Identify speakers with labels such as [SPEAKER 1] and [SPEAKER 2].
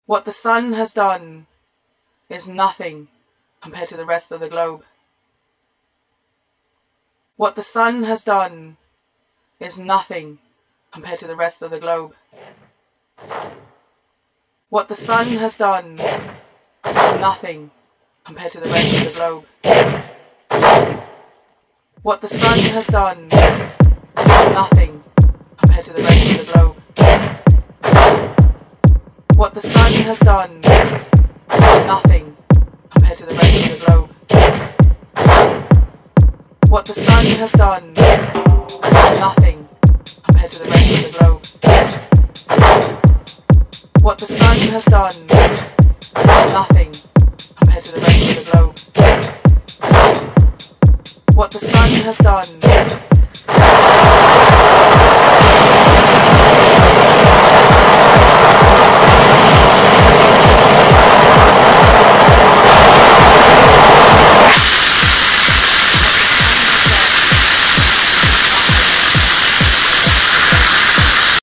[SPEAKER 1] What the sun has done is nothing compared to the rest of the globe. What the sun has done is nothing compared to the rest of the globe. What the sun has done is nothing compared to the rest of the globe. What the sun has done is nothing compared to the rest of the globe. What the sun has done is nothing compared to the rest of the globe. What the sun has done is nothing compared to the rest of the globe. What the sun has done is nothing compared to the rest of the globe. What the sun has done